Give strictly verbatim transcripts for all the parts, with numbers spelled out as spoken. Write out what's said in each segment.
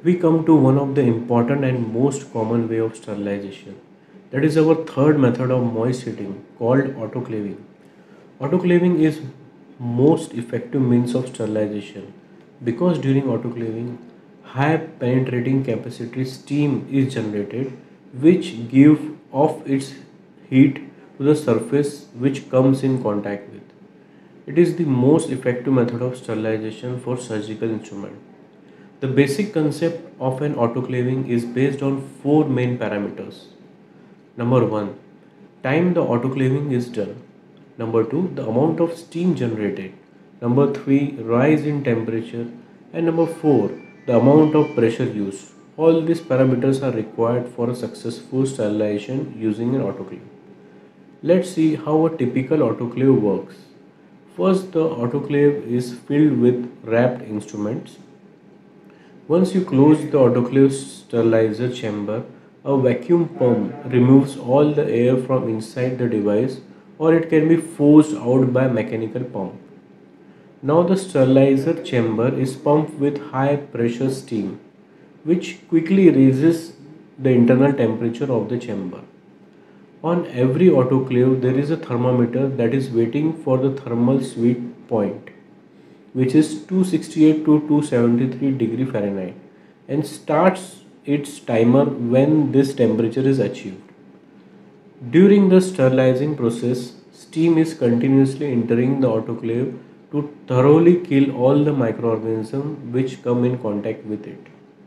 we come to one of the important and most common way of sterilization. That is our third method of moist heating called autoclaving. Autoclaving is most effective means of sterilization because during autoclaving high penetrating capacity steam is generated which give off its heat to the surface which comes in contact with. It is the most effective method of sterilization for surgical instrument. The basic concept of an autoclaving is based on four main parameters. Number one, time the autoclaving is done. Number two, the amount of steam generated. Number three, rise in temperature. And number four, the amount of pressure used. All these parameters are required for a successful sterilization using an autoclave. Let's see how a typical autoclave works. First, the autoclave is filled with wrapped instruments. Once you close the autoclave sterilizer chamber, a vacuum pump removes all the air from inside the device or it can be forced out by mechanical pump. Now the sterilizer chamber is pumped with high pressure steam which quickly raises the internal temperature of the chamber. On every autoclave there is a thermometer that is waiting for the thermal sweet point which is two sixty-eight to two seventy-three degree Fahrenheit and starts its timer when this temperature is achieved. During the sterilizing process, steam is continuously entering the autoclave to thoroughly kill all the microorganisms which come in contact with it.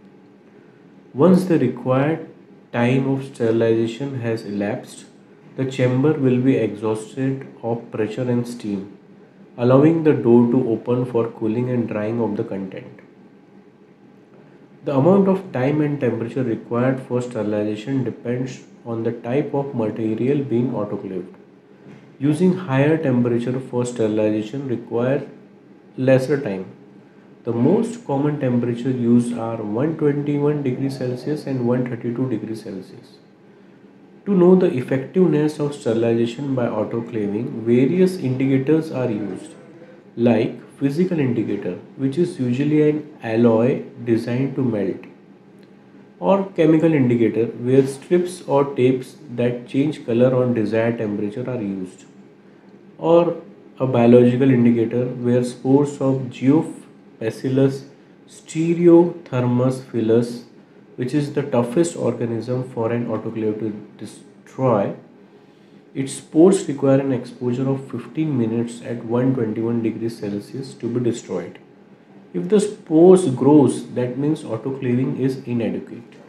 Once the required time of sterilization has elapsed, the chamber will be exhausted of pressure and steam, allowing the door to open for cooling and drying of the content. The amount of time and temperature required for sterilization depends on the type of material being autoclaved. Using higher temperature for sterilization requires lesser time. The most common temperature used are one hundred twenty-one degrees Celsius and one hundred thirty-two degrees Celsius. To know the effectiveness of sterilization by autoclaving, various indicators are used, like physical indicator, which is usually an alloy designed to melt, or chemical indicator, where strips or tapes that change color on desired temperature are used, or a biological indicator, where spores of Geobacillus stereothermophilus, which is the toughest organism for an autoclave to destroy. Its spores require an exposure of fifteen minutes at one hundred twenty-one degrees Celsius to be destroyed. If the spores grows, that means autoclaving is inadequate.